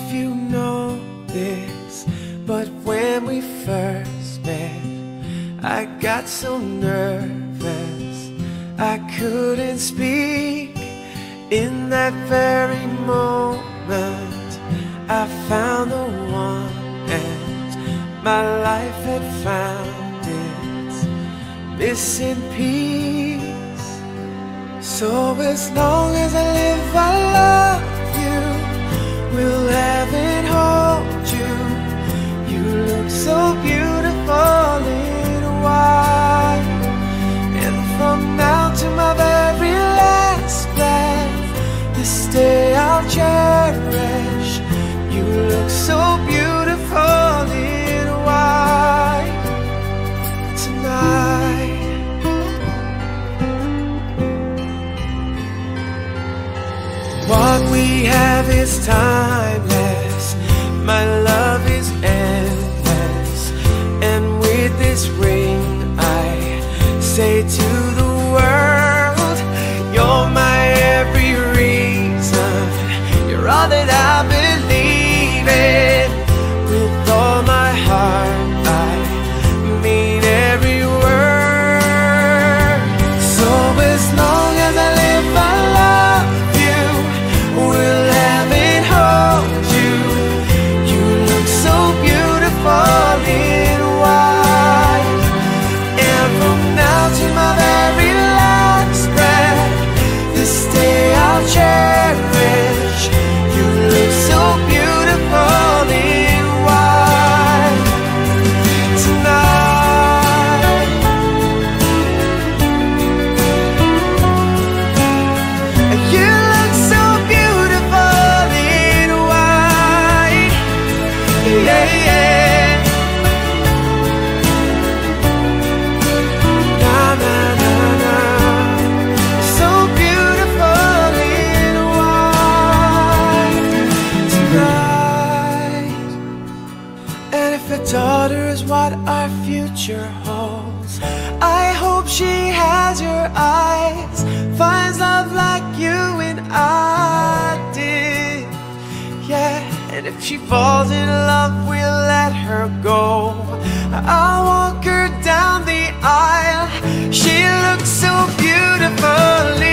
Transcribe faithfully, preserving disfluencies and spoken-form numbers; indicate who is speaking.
Speaker 1: if you know this, but when we first met, I got so nervous I couldn't speak. In that very moment I found the one, and my life had found its missing piece. So as long as I live, I love you, will heaven hold you. You look so beautiful in white, and from now to my very last breath, this day I'll cherish. You look so beautiful in white tonight. What we have is timeless, my love is endless, and with this ring I say to the world, you're my every reason, you're all that I believe in. With all my heart I mean every word. So as long as I live, I love you, will heaven hold you. You look so beautiful in white, and from now to my very last breath, this day I'll cherish. You look so beautiful in white tonight. You look so beautiful in white, yeah, yeah. Na na na na, so beautiful in white tonight. And if a daughter is what our future holds, I hope she has your eyes, finds love like you and I did, yeah. And if she falls in love, we'll let her go. I'll walk her down the aisle. She looks so beautiful